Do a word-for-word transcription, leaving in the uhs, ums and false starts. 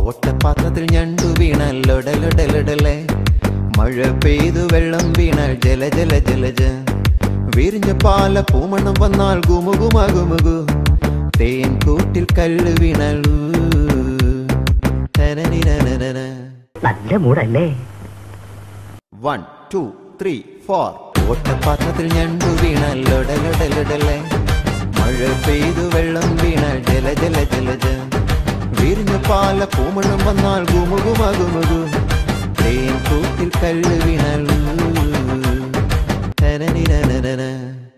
ഒട്ടപ്പാത്രത്തിൽ ഞണ്ടു വീണാൽ ലൊടലൊടലൊടലെ, മഴ പെയ്തു വെള്ളം വീണാൽ ജല ജല ജലജ, വിരിഞ്ഞ പാല പൂമണം വന്നാൽ ഗുമുകുമകുമുകു, തേൻ കൂട്ടിൽ കല്ല് വീണാൽ നല്ല മൂടല്ലേ. One two three four. ഒട്ടപ്പാത്രത്തിൽ ഞണ്ടു വീണാൽ ലൊടലൊടലൊടലെ, മഴ പെയ്തു വെള്ളം വീണാൽ ജല ജല ജലജ, വിരിഞ്ഞ പാല പൂമണം വന്നാൽ ഗുമുകുമകുമുകു, തേൻ കൂട്ടിൽ കല്ല് വീണാൽ.